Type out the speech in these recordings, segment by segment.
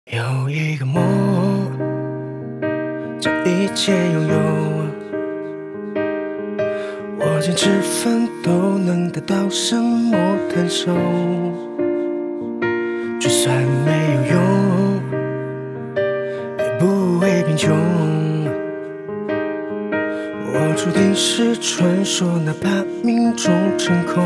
有一个梦，将一切拥有，我坚持奋斗，能得到什么感受？就算没有用，也不会贫穷。我注定是传说，哪怕命中成空。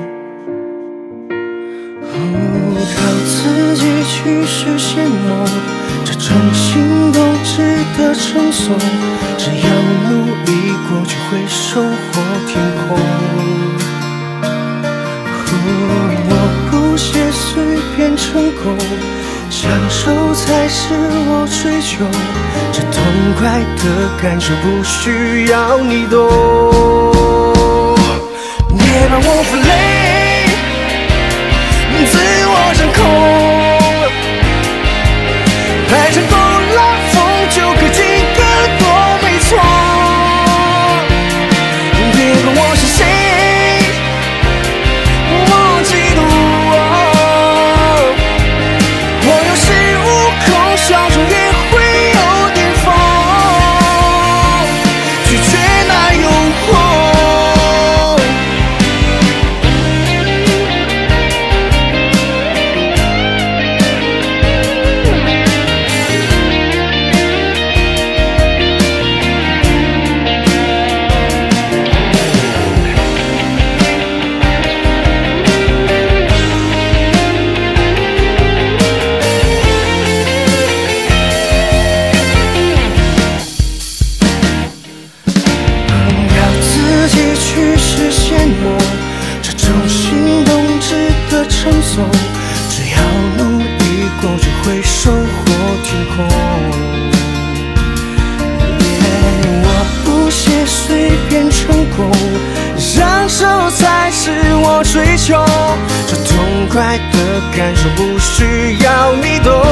靠自己去实现梦，这种行动值得称颂。只要努力过，就会收获天空。我不屑随便成功，享受才是我追求。这痛快的感受不需要你懂。别让我分累。 自我掌控，爱成功了，风就可几个多，没错。别管我是谁，我嫉妒我，我有恃无恐，小丑也会有巅峰，拒绝那诱惑。 这种行动值得称颂，只要努力过，就会收获天空。我不屑随便成功，享受才是我追求。这痛快的感受不需要你懂。